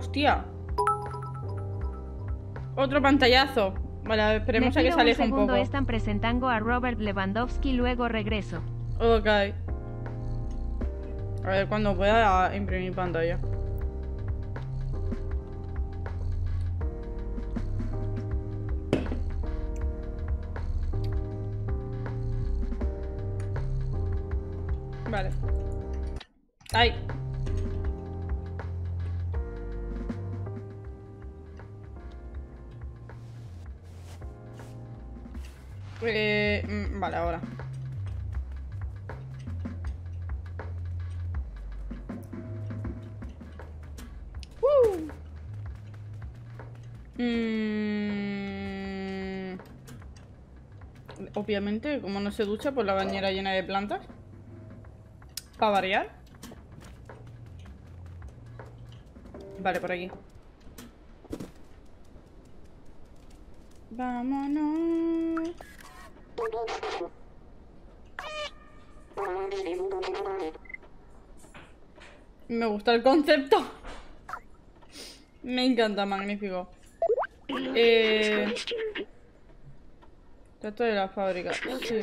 Hostia. Otro pantallazo. Vale, a ver, esperemos a que se aleje un poco. Están presentando a Robert Lewandowski, luego regreso. Ok. A ver cuando pueda imprimir pantalla. Vale. ¡Ay! Vale, ahora. Obviamente, como no se ducha, pues la bañera llena de plantas. Para variar. Vale, por aquí. Vámonos. Me gusta el concepto. Me encanta, magnífico. Trato de la fábrica. Sí.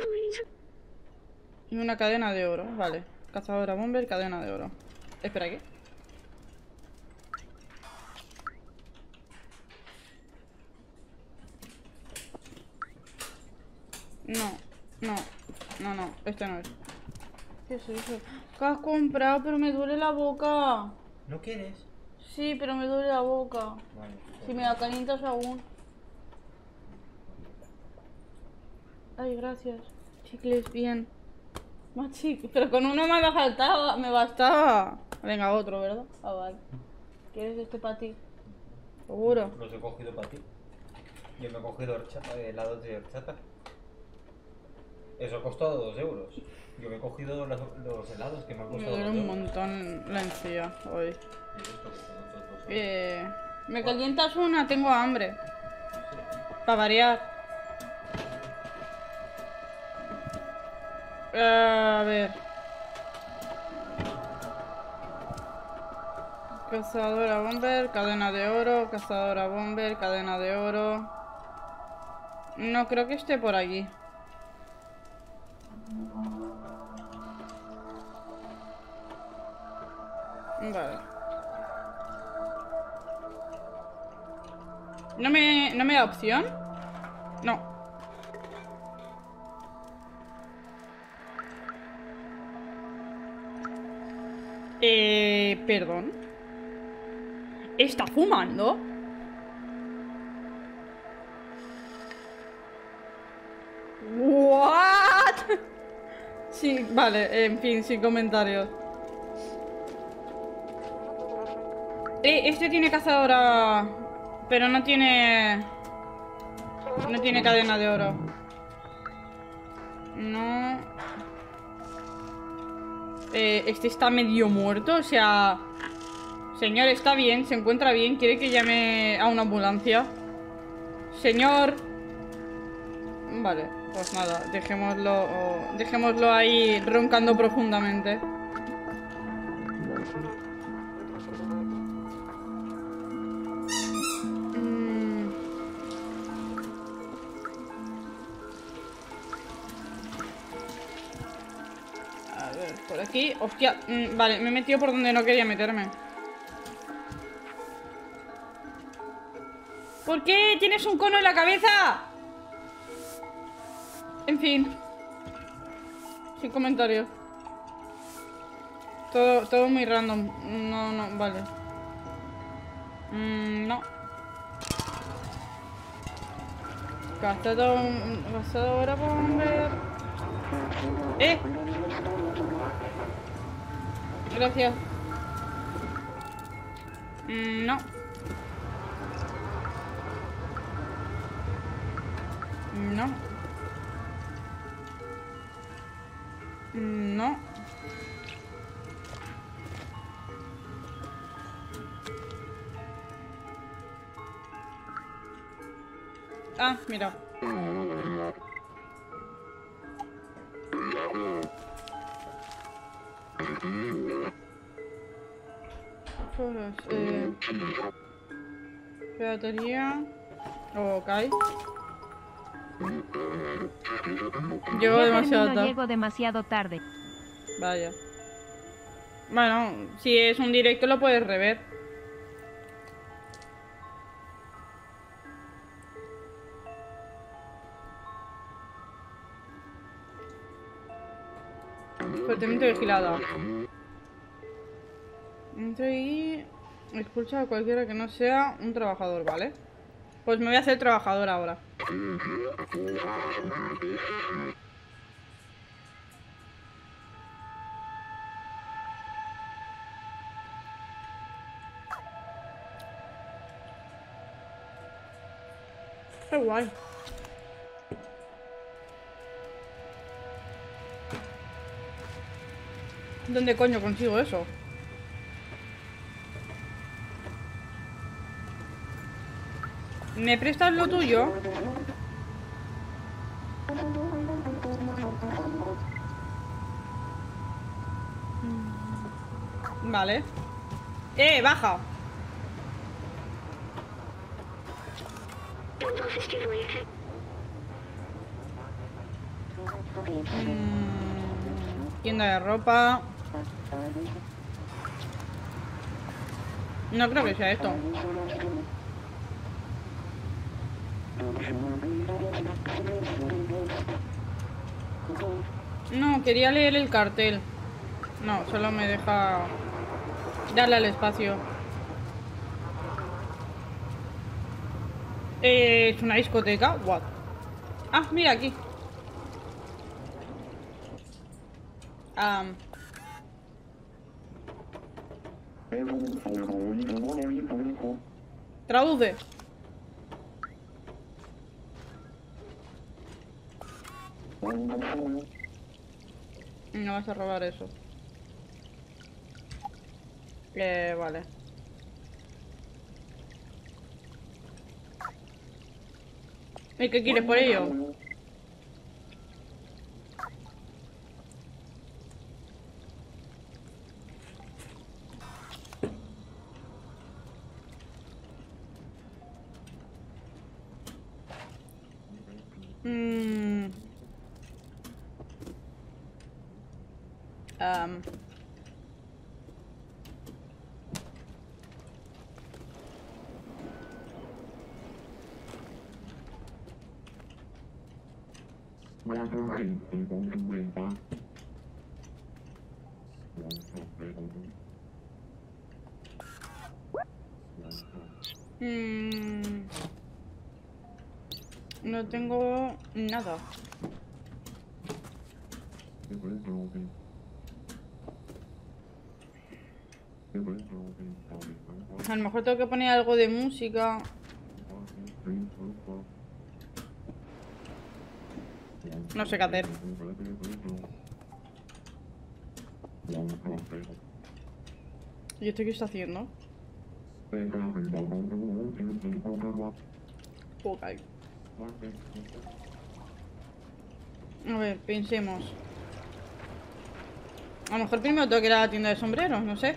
Y una cadena de oro, vale. Cazadora bomber, cadena de oro. Espera, ¿qué? No, este no es. ¿Qué es eso? ¿Qué has comprado? Pero me duele la boca. ¿No quieres? Sí, pero me duele la boca. Vale. Si me la calientas aún. Ay, gracias. Chicles, bien. Más chicles. Pero con uno me faltaba, me bastaba. Venga, otro, ¿verdad? Ah, vale. ¿Quieres este para ti? ¿Seguro? Los he cogido para ti. Yo me he cogido helados de horchata. Eso ha costado 2 euros. Yo me he cogido los helados que me han Me costado duele 2 un euros. montón la encía hoy. ¿Y esto que son otros 2 euros? ¿Me calientas una? Tengo hambre. Para variar. A ver. Cazadora bomber, cadena de oro. Cazadora bomber, cadena de oro. No creo que esté por aquí. Vale. ¿No me da opción? No. Perdón. ¿Está fumando? ¿What? Sí, vale, en fin, sin comentarios. Este tiene cazadora, pero no tiene cadena de oro. No. Este está medio muerto, o sea... Señor, está bien, se encuentra bien. ¿Quiere que llame a una ambulancia? Señor. Vale, pues nada, dejémoslo ahí roncando profundamente. A ver, por aquí. Hostia, vale, me he metido por donde no quería meterme. ¿Por qué tienes un cono en la cabeza? En fin. Sin comentarios. Todo muy random. No, vale. No. Cazadora bomber. Gracias. No. No. No. Ah, mira. 8 horas. Batería. Ok. Llego Yo demasiado termino, tarde. llego demasiado tarde. Vaya. Bueno, si es un directo lo puedes rever. Fuertemente vigilada. Entra y expulsa a cualquiera que no sea un trabajador, ¿vale? Pues me voy a hacer trabajador ahora. Qué guay. ¿Dónde coño consigo eso? ¿Me prestas lo tuyo? Vale. Baja. Tienda de ropa. No creo que sea esto. No, quería leer el cartel. No, solo me deja darle al espacio. ¿Es una discoteca? What? Ah, mira aquí. Traduce. No vas a robar eso. Vale. ¿Y qué quieres por ello? No tengo nada. A lo mejor tengo que poner algo de música. No sé qué hacer. ¿Y esto qué está haciendo? Ok. A ver, pensemos. A lo mejor primero tengo que ir a la tienda de sombreros, no sé.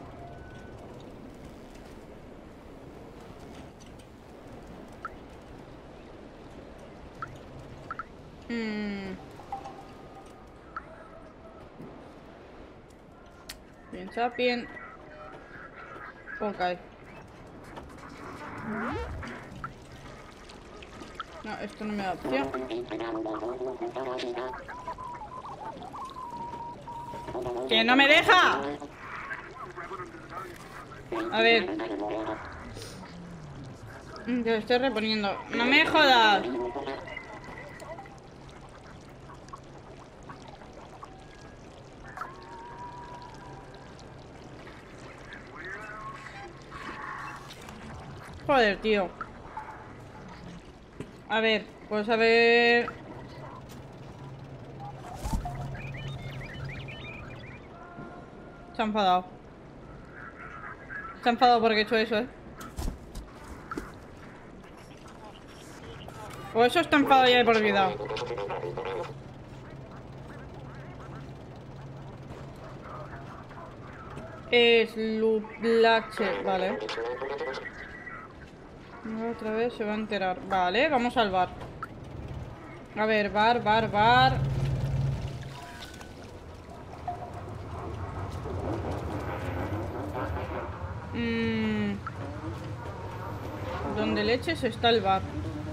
Piensa bien. Ok. No, esto no me da opción. ¡Que no me deja! A ver. Te lo estoy reponiendo. ¡No me jodas! Joder, tío. A ver, pues a ver... Se ha enfadado. Se ha enfadado porque he hecho eso, ¿eh? O eso está enfadado ya de por vida. Slublache, vale. Otra vez se va a enterar. Vale, vamos al bar. A ver, bar. Donde leches está el bar.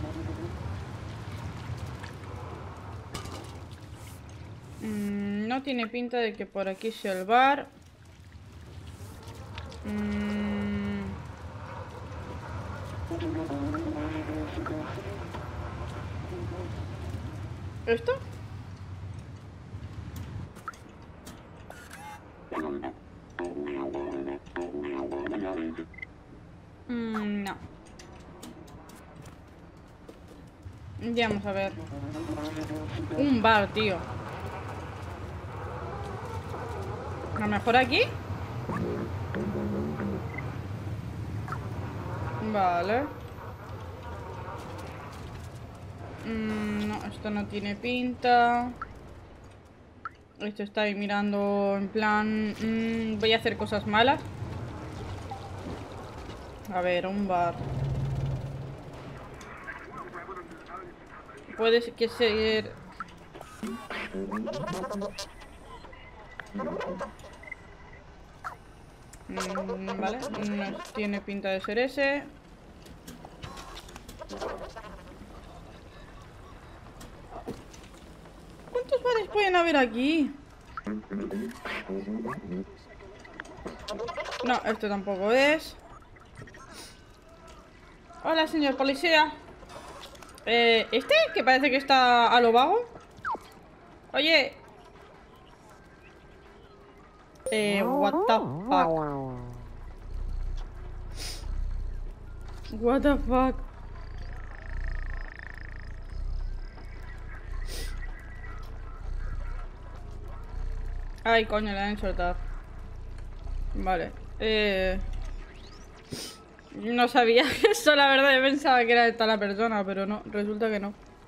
No tiene pinta de que por aquí sea el bar. ¿Esto? No. Ya vamos a ver. Un bar, tío. A lo mejor aquí. Vale. No, esto no tiene pinta. Esto está ahí mirando en plan... voy a hacer cosas malas. A ver, un bar. Puede que ser... vale, no tiene pinta de ser ese. ¿Cuántos bares pueden haber aquí? No, esto tampoco es. Hola, señor policía. ¿Este? Que parece que está a lo vago. Oye. What the fuck. What the fuck. Ay, coño, le han soltado. Vale. No sabía eso, la verdad. Yo pensaba que era esta la persona, pero no. Resulta que no.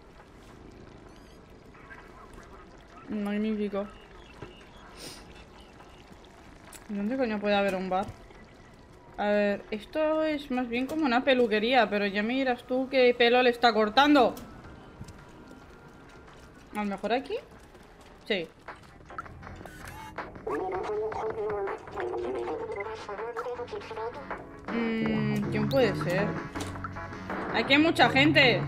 Magnífico. ¿Dónde coño puede haber un bar? A ver, esto es más bien como una peluquería, pero ya miras tú qué pelo le está cortando. A lo mejor aquí. Sí. ¿Quién puede ser? Aquí hay mucha gente.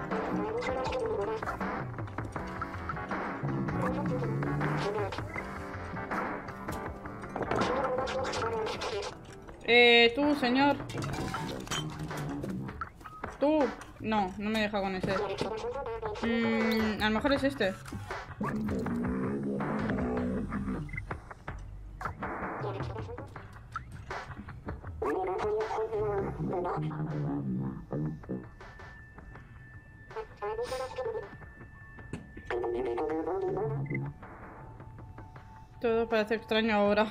Tú, señor. Tú. No, no me deja con ese. A lo mejor es este. Todo parece extraño ahora.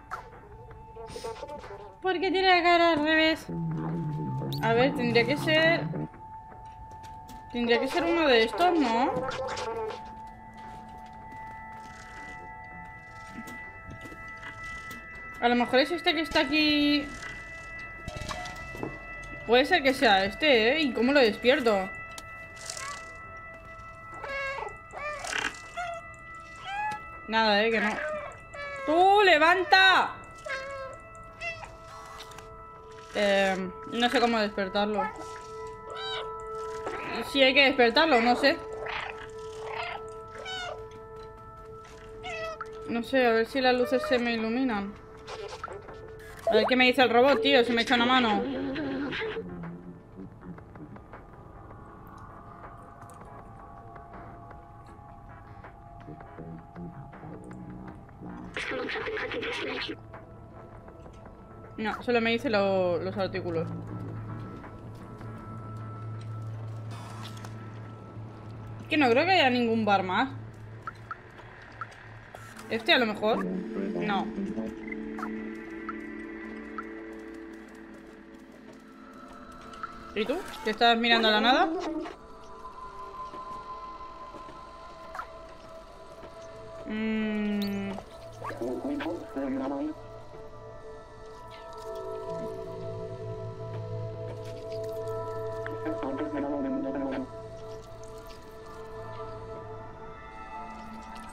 ¿Por qué tiene la cara al revés? A ver, tendría que ser... Tendría que ser uno de estos, ¿no? A lo mejor es este que está aquí... Puede ser que sea este, ¿eh? ¿Y cómo lo despierto? Nada, que no. ¡Tú, levanta! No sé cómo despertarlo. Sí, hay que despertarlo, no sé. No sé, a ver si las luces se me iluminan. A ver qué me dice el robot, tío, si me echa una mano. No, solo me dice los artículos. Es que no creo que haya ningún bar más. Este a lo mejor. No. ¿Y tú? ¿Que estás mirando a la nada?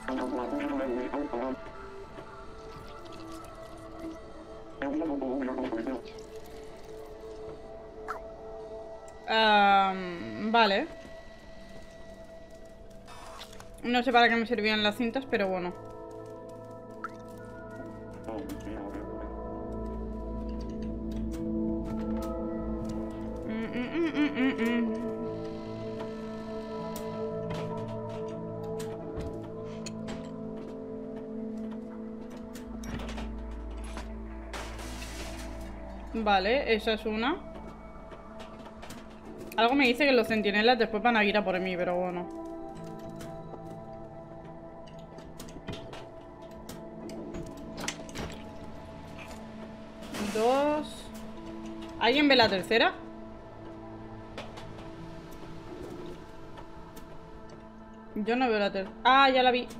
Vale. No sé para qué me servían las cintas, pero bueno. Vale, esa es una. Algo me dice que los centinelas después van a ir a por mí, pero bueno. Dos. ¿Alguien ve la tercera? Yo no veo la tercera. Ah, ya la vi.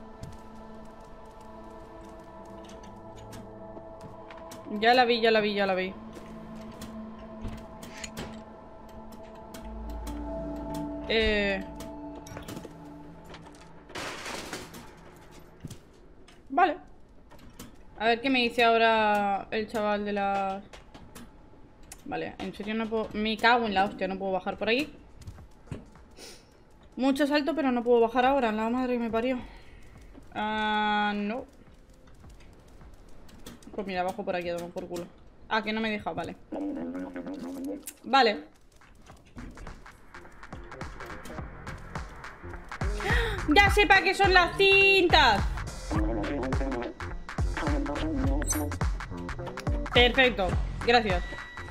Ya la vi, ya la vi, ya la vi. Vale. A ver qué me dice ahora el chaval de las... Vale, en serio no puedo... Me cago en la hostia, no puedo bajar por aquí. Mucho salto, pero no puedo bajar ahora. La madre que me parió. No. Pues mira, bajo por aquí, a tomar por culo. Ah, que no me deja, vale. Vale. ¡Ya sé para qué son las cintas! Perfecto, gracias.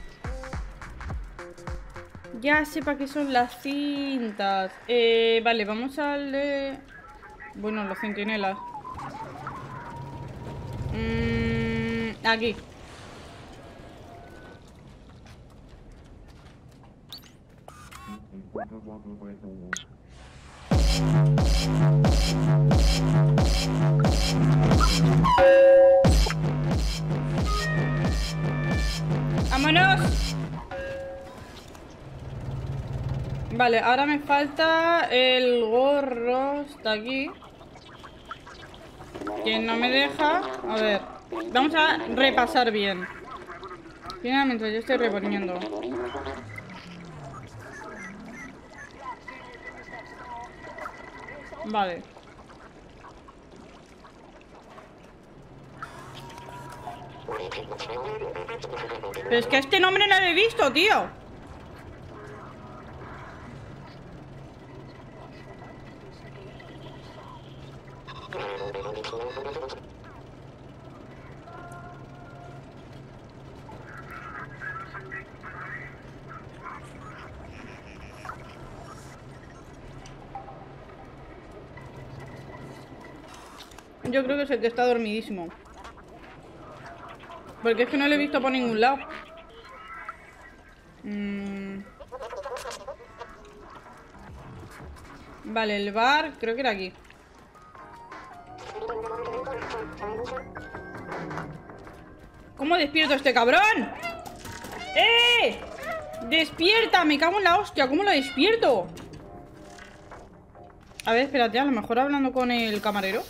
Ya sé para qué son las cintas. Vale, vamos al de... Bueno, los centinelas. Aquí. ¡Vámonos! Vale, ahora me falta el gorro. Está aquí. Que no me deja. A ver, vamos a repasar bien. Mira, mientras yo estoy reponiendo. Vale. Pero es que a este nombre no lo he visto, tío. Yo creo que es el que está dormidísimo. Porque es que no lo he visto por ningún lado. Vale, el bar creo que era aquí. ¿Cómo despierto a este cabrón? ¡Eh! ¡Despierta! Me cago en la hostia. ¿Cómo lo despierto? A ver, espérate. A lo mejor hablando con el camarero.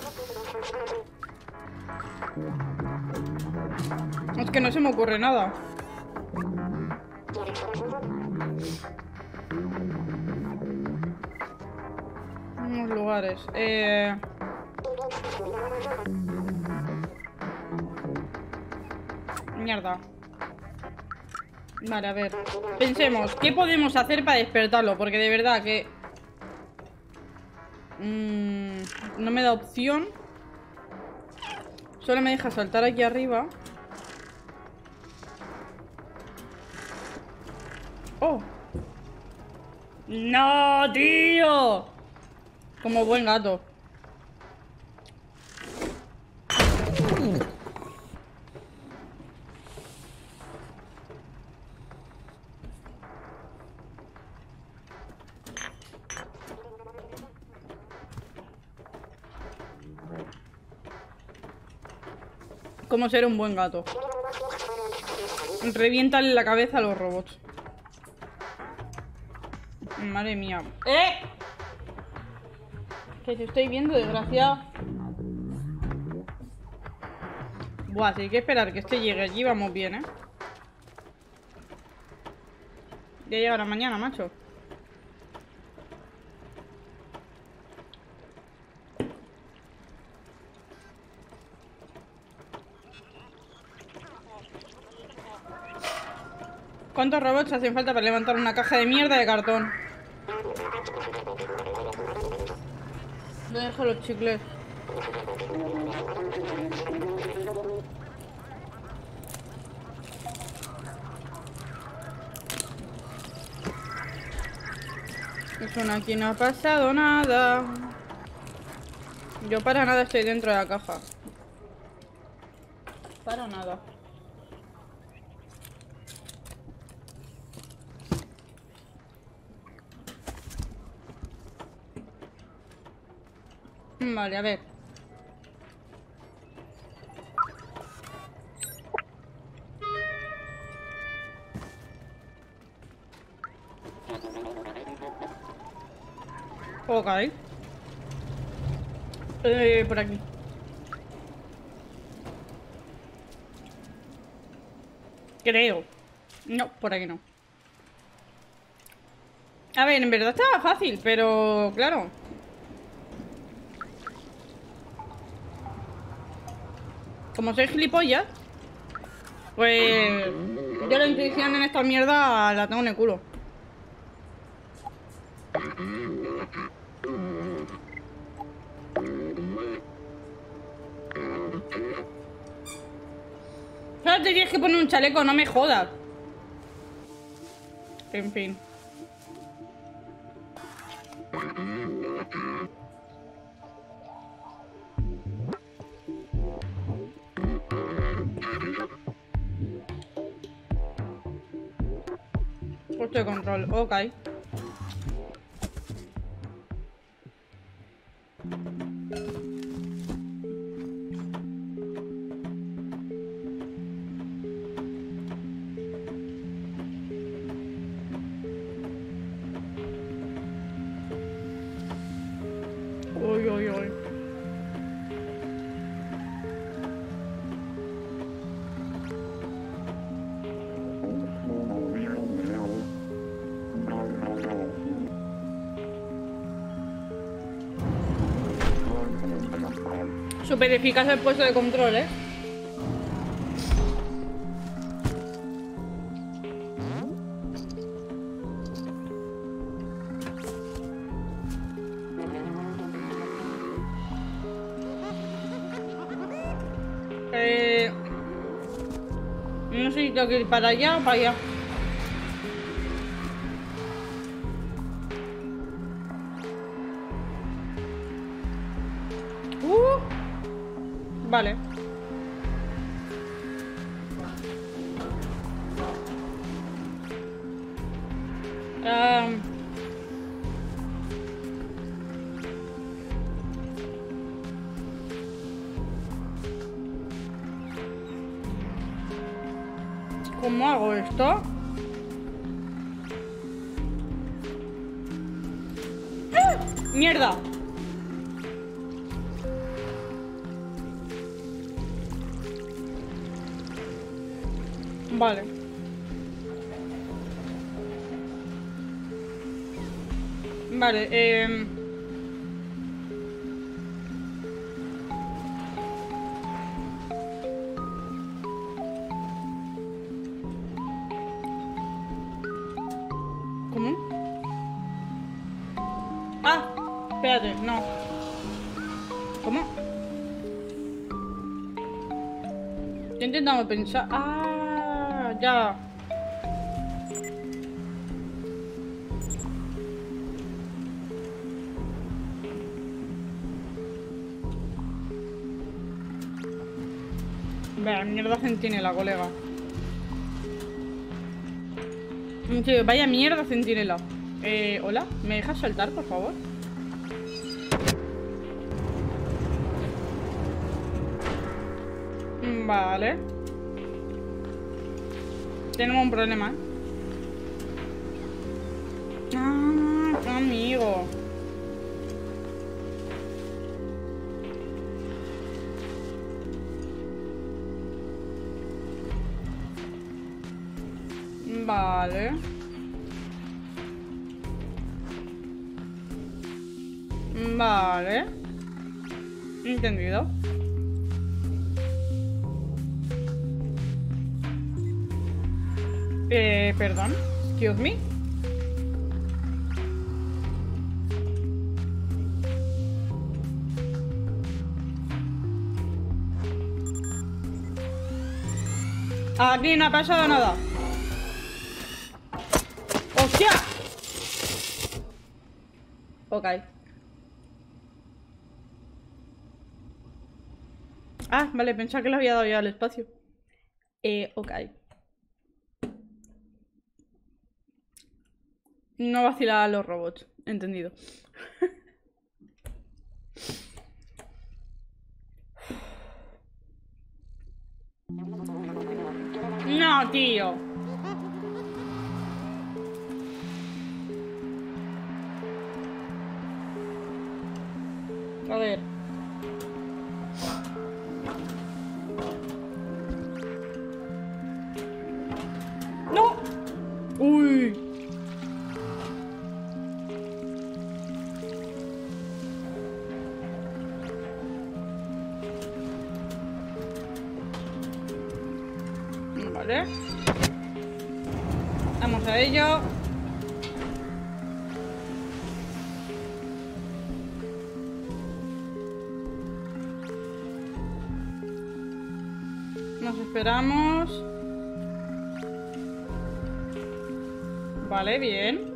Es que no se me ocurre nada. Unos lugares. Mierda. Vale, a ver. Pensemos, ¿qué podemos hacer para despertarlo? Porque de verdad que... no me da opción. Solo me deja saltar aquí arriba. ¡Oh! ¡No, tío! Como buen gato. Como ser un buen gato. Reviéntale la cabeza a los robots. Madre mía. Que te estoy viendo, desgraciado. Buah, si hay que esperar que este llegue allí, vamos bien, ¿eh? Ya llegará mañana, macho. ¿Cuántos robots hacen falta para levantar una caja de mierda de cartón? ¿Dónde dejo los chicles? Eso aquí no ha pasado nada. Yo para nada estoy dentro de la caja. Para nada. Vale, a ver. Ok. Por aquí. Creo. No, por aquí no. A ver, en verdad estaba fácil, pero claro. Como soy gilipollas, pues yo la intuición en esta mierda la tengo en el culo. Claro, te tienes que poner un chaleco, no me jodas. En fin. Puesto de control, ok. Uy, uy, uy. Súper eficaz el puesto de control, ¿eh? No sé si tengo que ir para allá o para allá. Vale. ¿Cómo hago esto? ¡Ah! ¡Mierda! Vale. Vale, ¿cómo? Ah, espérate, no. ¿Cómo? Estoy intentando pensar. Ah, ya. Vaya mierda centinela, colega. Sí, vaya mierda centinela. Hola, ¿me dejas saltar, por favor? Vale. Tenemos un problema, ¿eh? Ah, amigo. Vale. Vale. Entendido. Perdón. Excuse me. Aquí no ha pasado nada. ¡Hostia! Ok. Ah, vale, pensaba que le había dado ya al espacio. Ok. No vacilar a los robots. Entendido. No, tío. A ver. ¡No! ¡Uy! Vale. Vamos a ello. Nos esperamos. Vale, bien.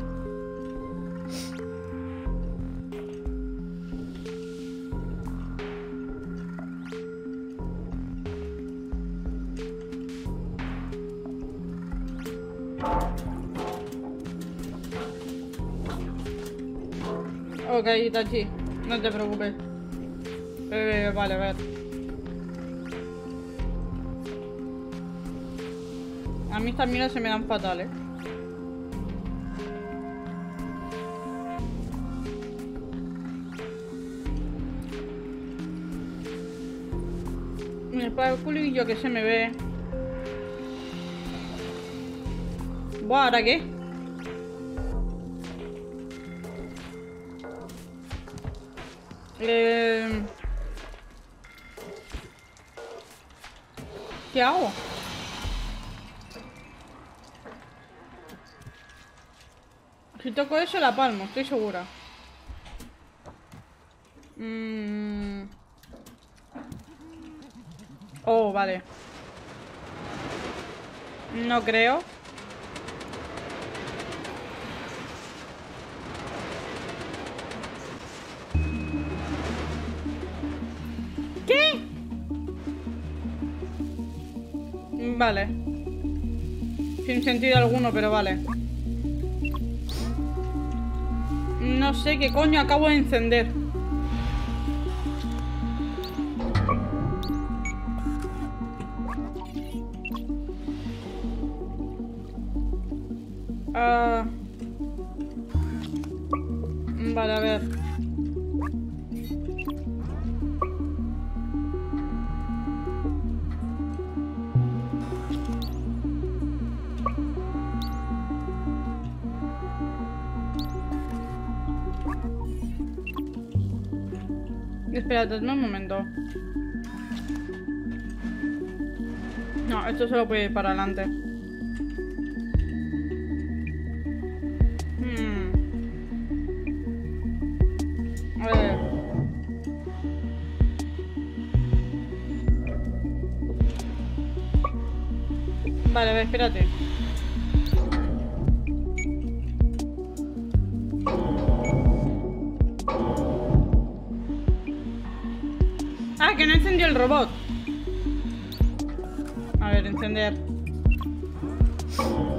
Ok, Itachi, no te preocupes. Vale, a ver. A mí estas miras se me dan fatales. Para el culillo que se me ve. Buah, ¿ahora qué? ¿Qué hago? Si toco eso la palmo, estoy segura. Oh, vale. No creo. ¿Qué? Vale. Sin sentido alguno, pero vale. No sé qué coño acabo de encender. Vale, a ver. Espérate, un momento. No, esto solo puede ir para adelante. A ver. Vale, a ver, espérate. Ah, que no encendió el robot. A ver, encender.